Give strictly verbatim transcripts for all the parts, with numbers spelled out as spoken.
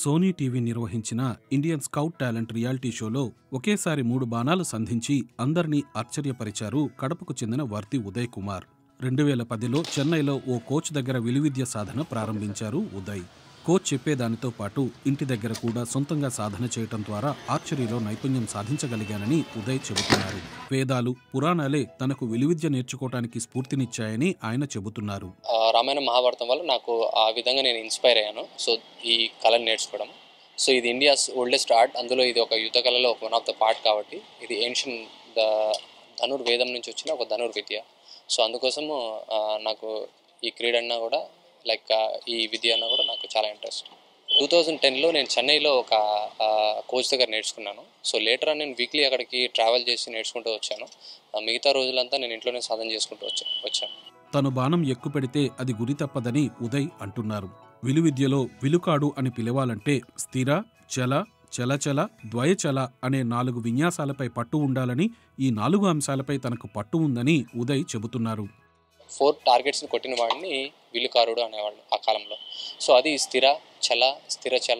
Sony TV నిర్వహించిన Indian scout talent reality షోలో ఒకేసారి మూడు బాణాలు సంధించి అందర్నీ ఆశ్చర్యపరిచారు కడపకు చెందిన వర్తి ఉదయ్ కుమార్. రెండు వేల పదిలో చెన్నైలో ఓ కోచ్ దగ్గర విలువిద్య సాధన ప్రారంభించారు ఉదయ్. కోచ్ చెప్పేదానితో పాటు ఇంటి దగ్గర కూడా సొంతంగా సాధన చేయటం ద్వారా ఆర్చరీలో నైపుణ్యం సాధించగలిగానని ఉదయ్ చెబుతున్నారు. వేదాలు, పురాణాలే తనకు విలువిద్య నేర్చుకోవడానికి స్ఫూర్తినిచ్చాయని ఆయన చెబుతున్నారు. రామాయణ మహాభారతం వల్ల నాకు ఆ విధంగా నేను ఇన్స్పైర్ అయ్యాను. సో ఈ కళను నేర్చుకోవడం. సో ఇది ఇండియాస్ ఓల్డెస్ట్ ఆర్ట్. అందులో ఇది ఒక యుద్ధ కళలో ఒక వన్ ఆఫ్ ద పార్ట్ కాబట్టి ఇది ఏన్షియన్ ద ధనుర్వేదం నుంచి వచ్చిన ఒక ధనుర్విద్య. సో అందుకోసము నాకు ఈ క్రీడ అన్నా కూడా లైక్ ఈ విద్య అన్నా కూడా నాకు చాలా ఇంట్రెస్ట్. టూ థౌజండ్ టెన్లో నేను చెన్నైలో ఒక కోచ్ దగ్గర నేర్చుకున్నాను. సో లేటర్ అని నేను వీక్లీ అక్కడికి ట్రావెల్ చేసి నేర్చుకుంటూ వచ్చాను. మిగతా రోజులంతా నేను ఇంట్లోనే సాధన చేసుకుంటూ వచ్చా వచ్చాను తను బాణం ఎక్కుపెడితే అది గురి తప్పదని ఉదయ్ అంటున్నారు. విలువిద్యలో విలుకాడు అని పిలవాలంటే స్థిర, చల, చలచల, ద్వయచల అనే నాలుగు విన్యాసాలపై పట్టు ఉండాలని, ఈ నాలుగు అంశాలపై తనకు పట్టు ఉందని ఉదయ్ చెబుతున్నారు. ఫోర్ టార్గెట్స్ని కొట్టిన వాడిని విలుకారుడు అనేవాళ్ళు ఆ కాలంలో. సో అది స్థిర, చల, స్థిర చల,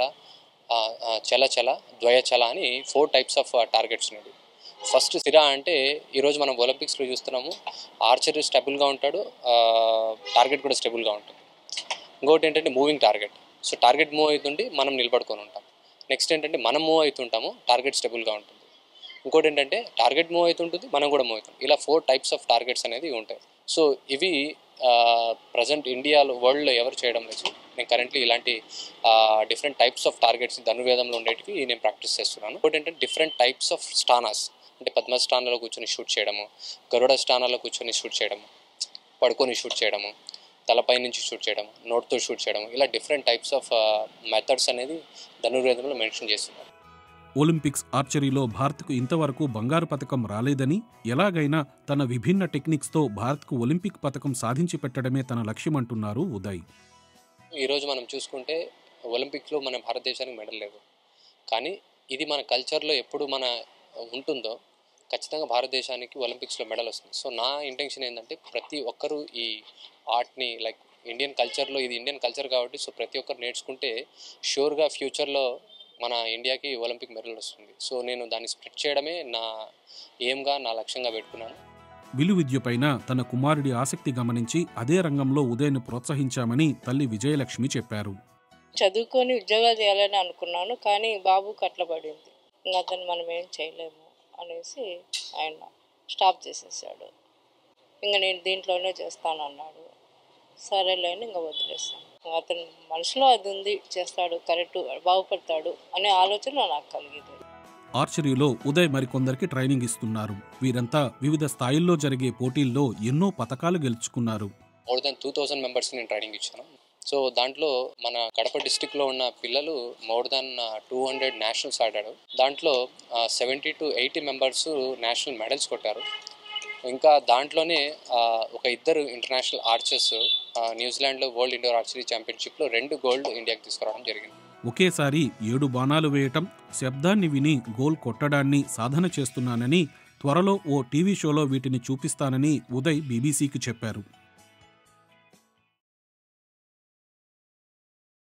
చల చల, ద్వయ చల అని ఫోర్ టైప్స్ ఆఫ్ టార్గెట్స్ ఉన్నాయి. ఫస్ట్ స్థిర అంటే ఈరోజు మనం ఒలింపిక్స్లో చూస్తున్నాము, ఆర్చర్ స్టెబుల్గా ఉంటాడు, టార్గెట్ కూడా స్టెబుల్గా ఉంటుంది. ఇంకోటి ఏంటంటే moving target. So target move అవుతుంటే మనం నిలబడుకొని ఉంటాం. నెక్స్ట్ ఏంటంటే మనం మూవ్ అవుతుంటాము, టార్గెట్ స్టెబుల్గా ఉంటుంది. ఇంకోటి ఏంటంటే టార్గెట్ మూవ్ అవుతుంటుంది, మనం కూడా మూవ్ అవుతుంది. ఇలా ఫోర్ టైప్స్ ఆఫ్ టార్గెట్స్ అనేది ఉంటాయి. సో ఇవి ప్రజెంట్ ఇండియాలో వరల్డ్లో ఎవరు చేయడం లేదు. నేను కరెంట్లీ ఇలాంటి డిఫరెంట్ టైప్స్ ఆఫ్ టార్గెట్స్ ధనుర్వేదంలో ఉండేటివి నేను ప్రాక్టీస్ చేస్తున్నాను. ఇంకోటి ఏంటంటే డిఫరెంట్ టైప్స్ ఆఫ్ స్టానాస్, అంటే పద్మ స్థానాల్లో కూర్చొని షూట్ చేయడము, గరుడ స్థానాల్లో కూర్చొని షూట్ చేయడము, పడుకొని షూట్ చేయడము, తలపై నుంచి షూట్ చేయడం, నోట్తో షూట్ చేయడం, ఇలా డిఫరెంట్ టైప్స్ ఆఫ్ మెథడ్స్ అనేది ధనుర్వేదంలో మెన్షన్ చేస్తున్నారు. ఒలింపిక్స్ ఆర్చరీలో భారత్కు ఇంతవరకు బంగారు పతకం రాలేదని, ఎలాగైనా తన విభిన్న టెక్నిక్స్తో భారత్కు ఒలింపిక్ పతకం సాధించి పెట్టడమే తన లక్ష్యమంటున్నారు ఉదయ్. ఈరోజు మనం చూసుకుంటే ఒలింపిక్స్లో మన భారతదేశానికి మెడల్ లేదు, కానీ ఇది మన కల్చర్లో ఎప్పుడు మన ఉంటుందో ఖచ్చితంగా భారతదేశానికి ఒలింపిక్స్లో మెడల్ వస్తుంది. సో నా ఇంటెన్షన్ ఏంటంటే ప్రతి ఒక్కరూ ఈ ఆర్ట్ని లైక్ ఇండియన్ కల్చర్లో, ఇది ఇండియన్ కల్చర్ కాబట్టి సో ప్రతి ఒక్కరు నేర్చుకుంటే షూర్గా ఫ్యూచర్లో మన ఇండియాకి ఒలింపిక్ మెడల్ వస్తుంది. సో నేను దాన్ని స్ప్రెడ్ చేయడమే నా ఎయిమ్గా, నా లక్ష్యంగా పెట్టుకున్నాను. విలువిద్యపైన తన కుమారుడి ఆసక్తి గమనించి అదే రంగంలో ఉదయ్ను ప్రోత్సహించామని తల్లి విజయలక్ష్మి చెప్పారు. చదువుకొని ఉద్యోగాలు చేయాలని అనుకున్నాను, కానీ బాబు కట్లబడింది. ఇంకా అతను మనం ఏం చేయలేము అనేసి ఆయన స్టాప్ చేసేసాడు. ఇంకా నేను దీంట్లోనే చేస్తానన్నాడు. సరేలేని ఇంకా వదిలేస్తాను. అతను మనసులో అది ఉంది, చేస్తాడు, కరెక్ట్, బాగుపడతాడు అనే ఆలోచన నాకు కలిగింది. ఆర్చరీలో ఉదయ్ మరికొందరికి ట్రైనింగ్ ఇస్తున్నారు. వీరంతా వివిధ స్థాయిల్లో జరిగే పోటీల్లో ఎన్నో పతకాలు గెలుచుకున్నారు. మోర్ దెన్ టూ థౌసండ్ మెంబర్స్కి నేను ట్రైనింగ్ ఇచ్చాను. సో దాంట్లో మన కడప డిస్టిక్లో ఉన్న పిల్లలు more than two hundred nationals ఆడాడు. దాంట్లో seventy to eighty members national medals కొట్టారు. ఇంకా దాంట్లోనే ఒక ఇద్దరు ఇంటర్నేషనల్ ఆర్చర్స్ న్యూజిలాండ్లో వరల్డ్ ఇండోర్ ఆర్చరీ ఛాంపియన్షిప్లో రెండు గోల్డ్ ఇండియాకి తీసుకురావడం జరిగింది. ఒకేసారి ఏడు బాణాలు వేయటం, శబ్దాన్ని విని గోల్ కొట్టడాన్ని సాధన చేస్తున్నానని, త్వరలో ఓ టీవీ షోలో వీటిని చూపిస్తానని ఉదయ్ బీబీసీకి చెప్పారు.